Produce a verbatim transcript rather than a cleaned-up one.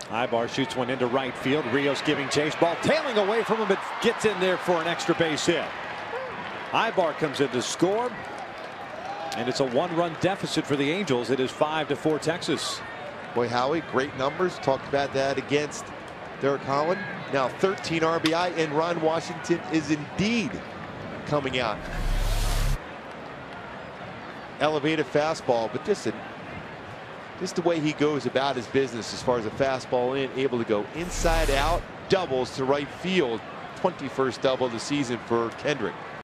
Ibar shoots one into right field. Rios giving chase. Ball tailing away from him, but gets in there for an extra base hit. Ibar comes in to score. And it's a one-run deficit for the Angels. It is five to four Texas. Boy, Howie, great numbers. Talked about that against Derek Holland. Now thirteen R B I, and Ron Washington is indeed coming out. Elevated fastball, but just, a, just the way he goes about his business as far as a fastball in, able to go inside out, doubles to right field. twenty-first double of the season for Kendrick.